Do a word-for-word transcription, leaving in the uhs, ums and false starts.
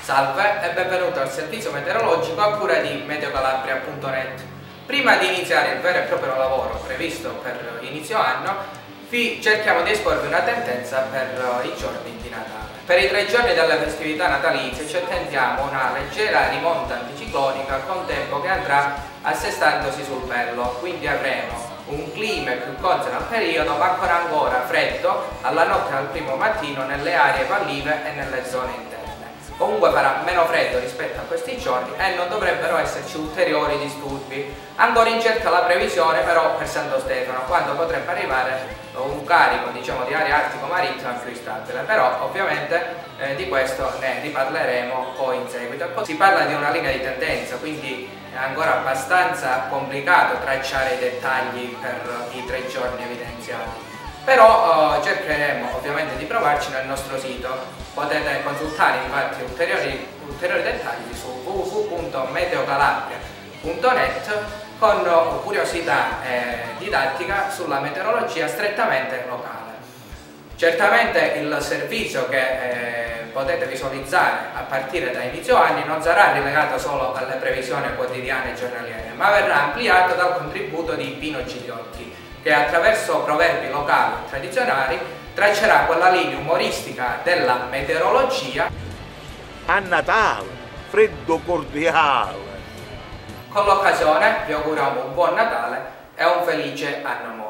Salve e benvenuto al servizio meteorologico a cura di meteocalabria punto net. Prima di iniziare il vero e proprio lavoro previsto per inizio anno, vi cerchiamo di esporvi una tendenza per i giorni di Natale. Per i tre giorni delle festività natalizie ci attendiamo una leggera rimonta anticiclonica con tempo che andrà assestandosi sul bello, quindi avremo un clima più consono al periodo, ma ancora ancora freddo alla notte e al primo mattino nelle aree vallive e nelle zone interne. Comunque farà meno freddo rispetto a questi giorni e non dovrebbero esserci ulteriori disturbi. Ancora incerta la previsione però per Santo Stefano, quando potrebbe arrivare un carico, diciamo, di aria artico-marittima più instabile, però ovviamente eh, di questo ne riparleremo poi in seguito. Si parla di una linea di tendenza, quindi è ancora abbastanza complicato tracciare i dettagli per i tre giorni evidenziati. Però eh, cercheremo ovviamente di provarci nel nostro sito. Potete consultare infatti ulteriori, ulteriori dettagli su w w w punto meteocalabria punto net con curiosità eh, didattica sulla meteorologia strettamente locale. Certamente il servizio che eh, potete visualizzare a partire da inizio anni non sarà relegato solo alle previsioni quotidiane e giornaliere, ma verrà ampliato dal contributo di Pino Gigliotti, che attraverso proverbi locali e tradizionali traccerà quella linea umoristica della meteorologia. A Natale, freddo cordiale. Con l'occasione vi auguriamo un buon Natale e un felice anno nuovo.